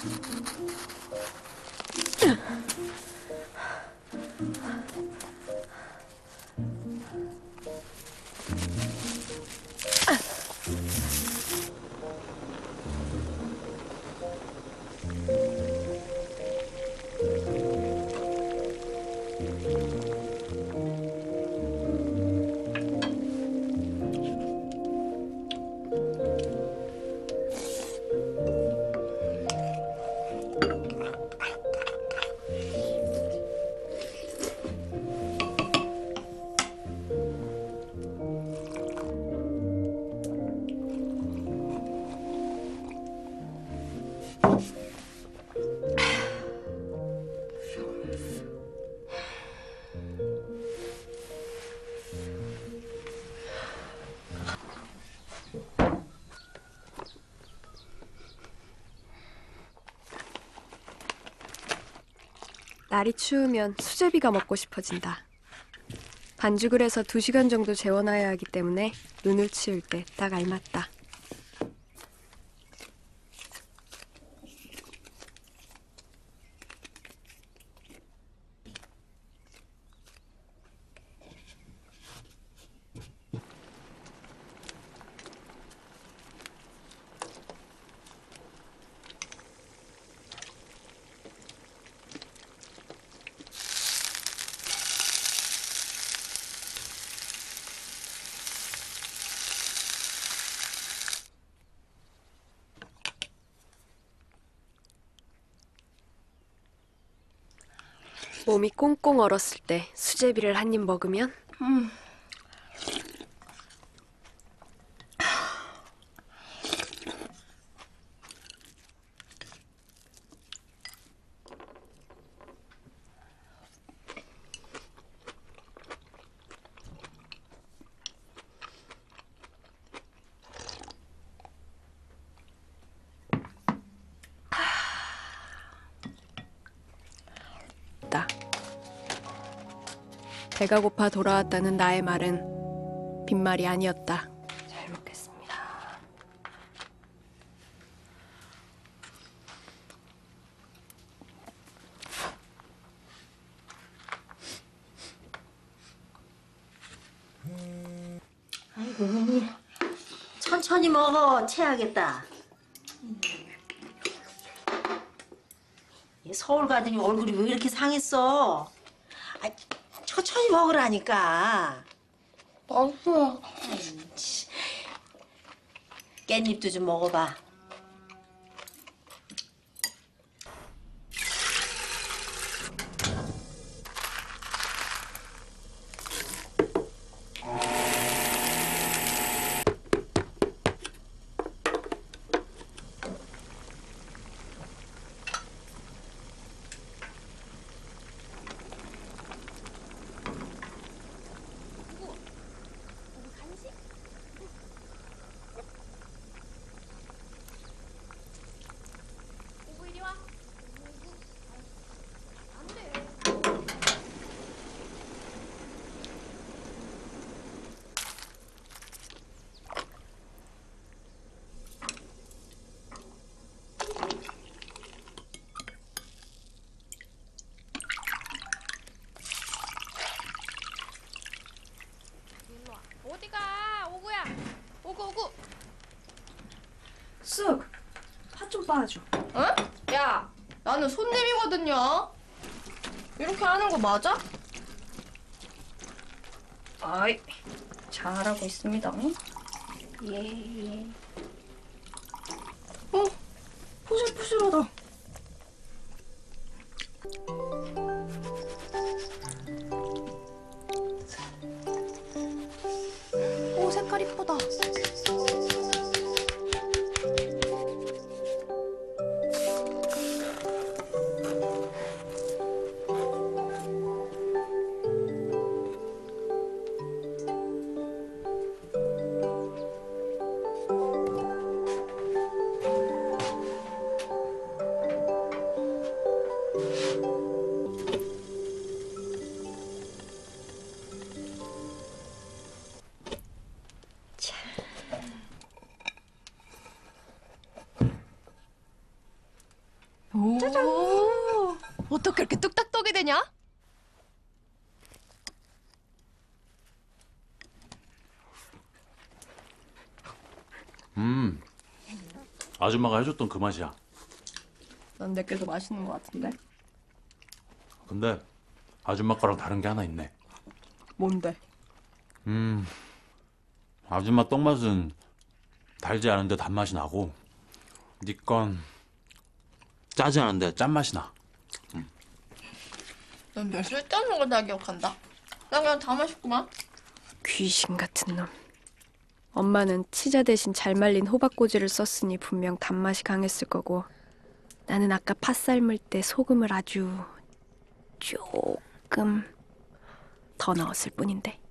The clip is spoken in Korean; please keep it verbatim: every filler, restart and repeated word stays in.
날이 추우면 수제비가 먹고 싶어진다. 반죽을 해서 두 시간 정도 재워놔야 하기 때문에 눈을 치울 때 딱 알맞다. 몸이 꽁꽁 얼었을 때 수제비를 한 입 먹으면 음. 배가 고파 돌아왔다는 나의 말은 빈말이 아니었다. 잘 먹겠습니다. 아이고, 천천히 먹어. 체하겠다. 서울 가더니 얼굴이 왜 이렇게 상했어? 아, 천천히 먹으라니까. 맛있어. 깻잎도 좀 먹어봐. 어디가? 오구야. 오구 오구. 쓱! 팥 좀 빠줘. 응? 야, 나는 손님이거든요. 이렇게 하는 거 맞아? 아이, 잘하고 있습니다. 예, 예. 어, 포실포실하다. 오, 색깔 이쁘다. 오, 어떻게 이렇게 뚝딱 떠게 되냐? 음, 아줌마가 해줬던 그 맛이야. 난 내게 더 맛있는 것 같은데. 근데 아줌마 거랑 다른 게 하나 있네. 뭔데? 음, 아줌마 떡맛은 달지 않은데 단맛이 나고, 니 건 짜지 않은데 짠맛이 나. 넌 몇 쓸데없는 걸 다 기억한다. 난 그냥 다 맛있구만. 귀신 같은 놈. 엄마는 치자 대신 잘 말린 호박꼬지를 썼으니 분명 단맛이 강했을 거고, 나는 아까 팥 삶을 때 소금을 아주 조금 더 넣었을 뿐인데.